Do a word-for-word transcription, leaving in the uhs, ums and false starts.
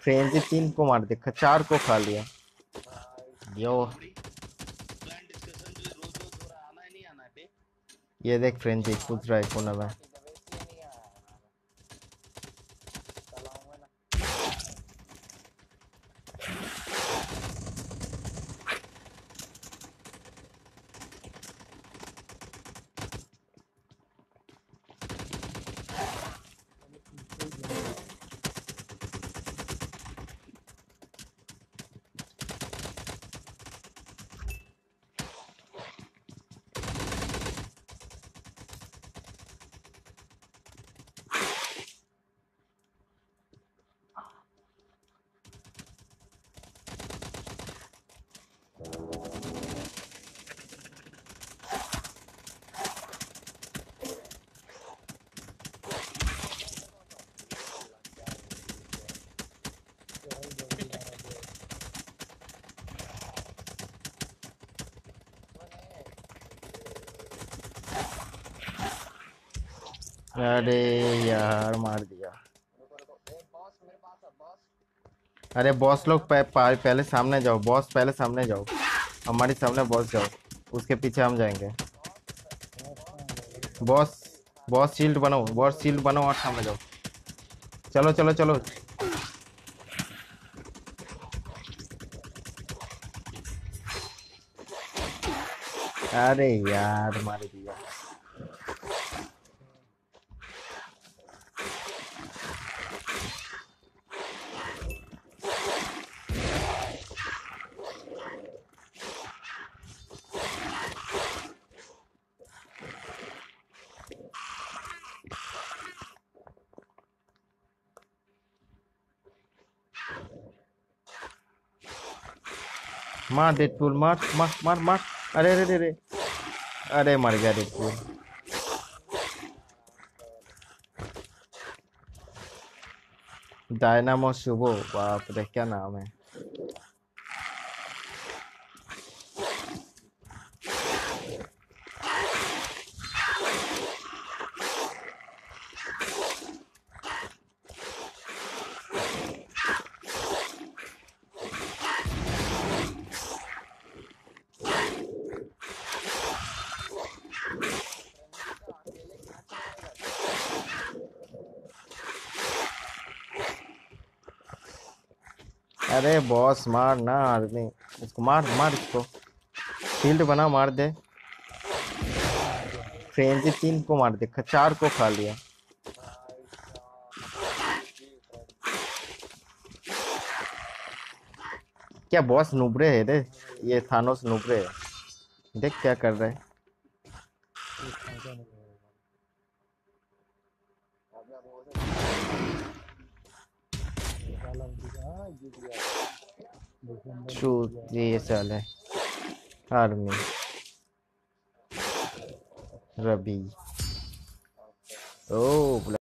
Frenzy तीन को मार देखा, चार को खा लिया। यो ये देख फ्रेंजी पूछ रहा है कौन है। अरे यार मार दिया। अरे बॉस लोग पह, पहले सामने जाओ, बॉस पहले सामने जाओ, हमारे सामने बॉस जाओ, उसके पीछे हम जाएंगे। बॉस बॉस शील्ड बनाओ, बॉस शील्ड बनाओ और सामने जाओ। चलो चलो चलो। अरे यार मार दिया। मार डेडपूल, मार मार मार मार। अरे अरे अरे अरे अरे मर गया डेडपूल। डायनामो शुभो, बाप रे क्या नाम है। अरे बॉस मार ना आदमी, इसको मार मार, इसको शील्ड बना, मार दे। फ्रेंजी तीन को मार देखा, चार को खा लिया। क्या बॉस नुबरे है रे, ये थानोस नुबरे है। देख क्या कर रहे हैं। शूट ये साल है आर्मी रवि। ओ